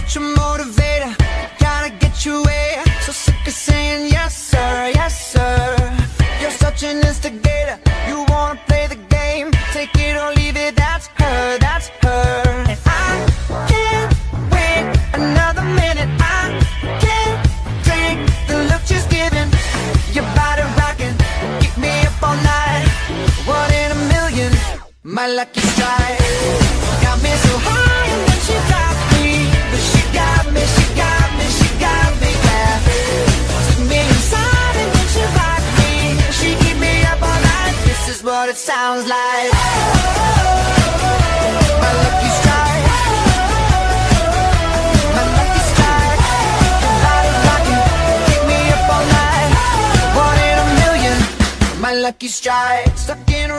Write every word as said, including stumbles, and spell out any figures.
such a motivator, gotta get your way. So sick of saying yes sir, yes sir. You're such an instigator, you wanna play the game. Take it or leave it, that's her, that's her. And I can't wait another minute. I can't take the look she's giving. Your body rocking, keep me up all night. One in a million, my lucky strike. Got me so high and then she dropped me. But she got me, she got me, she got me, yeah. Took me inside and then she rocked me. She keep me up all night, this is what it sounds like. My lucky strike. My lucky strike. Your body rocking, keep me up all night. One in a million, my lucky strike. Stuck in a